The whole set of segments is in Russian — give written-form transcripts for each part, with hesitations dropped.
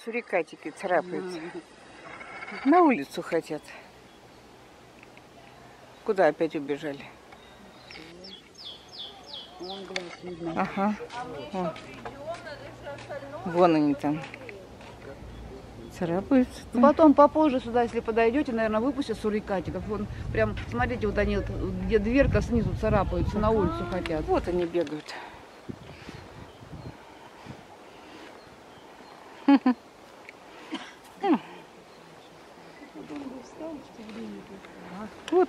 Сурикатики царапаются. На улицу хотят. Куда опять убежали? Ага. Вон они там. Царапаются. Потом попозже сюда, если подойдете, наверное, выпустят сурикатиков. Вон прям, смотрите, вот они, где дверка снизу царапаются, на улицу хотят. Вот они бегают. Вот.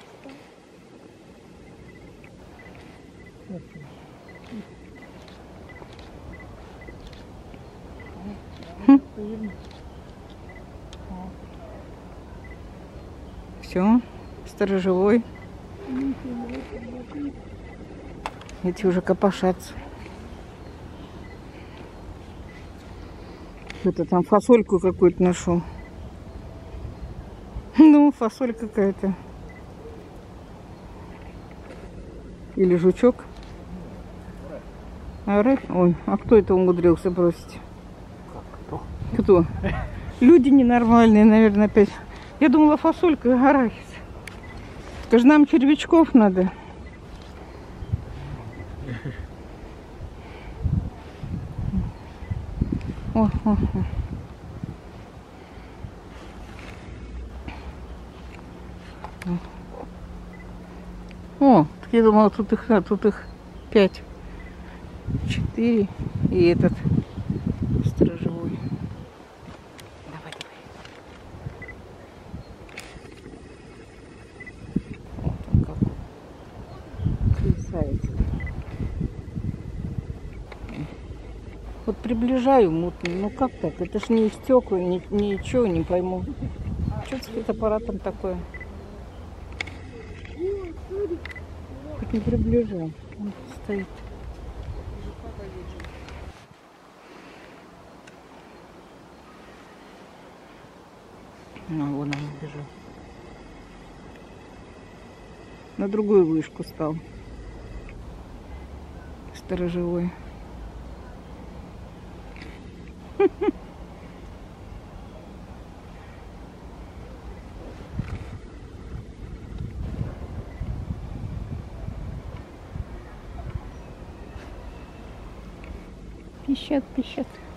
Все, сторожевой. Эти уже копошатся. Кто-то там фасольку какую-то нашел. Ну, фасоль какая-то. Или жучок. Арахис. Ой, а кто это умудрился бросить? Кто? Люди ненормальные, наверное, опять. Я думала, фасолька, арахис. Это же нам червячков надо. О. О, так я думала, тут их 5. 4 и этот сторожевой. Давай. Вот он какой. Красавец. Вот приближаю мутный. Ну как так? Это ж не стекла, ничего не пойму. Что с фотоаппаратом такое? Хоть не приближаю. Он стоит. Ну, вон он убежал. На другую вышку стал. Сторожевой. Пищат.